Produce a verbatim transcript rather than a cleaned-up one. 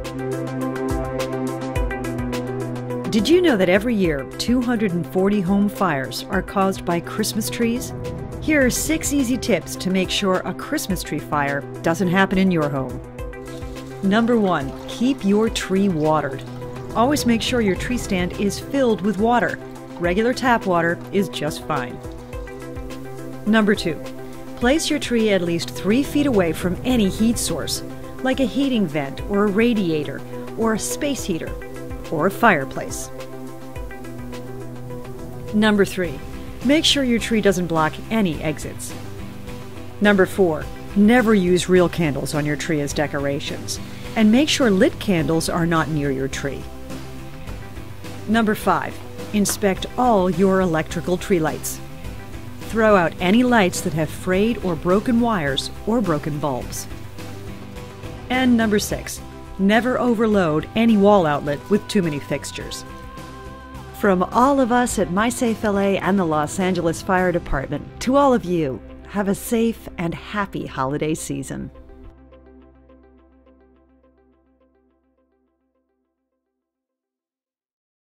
Did you know that every year two hundred forty home fires are caused by Christmas trees? Here are six easy tips to make sure a Christmas tree fire doesn't happen in your home. Number one, keep your tree watered. Always make sure your tree stand is filled with water. Regular tap water is just fine. Number two, place your tree at least three feet away from any heat source, like a heating vent or a radiator or a space heater or a fireplace. Number three, make sure your tree doesn't block any exits. Number four, never use real candles on your tree as decorations, and make sure lit candles are not near your tree. Number five, inspect all your electrical tree lights. Throw out any lights that have frayed or broken wires or broken bulbs. And number six, never overload any wall outlet with too many fixtures. From all of us at MySafe L A and the Los Angeles Fire Department, to all of you, have a safe and happy holiday season.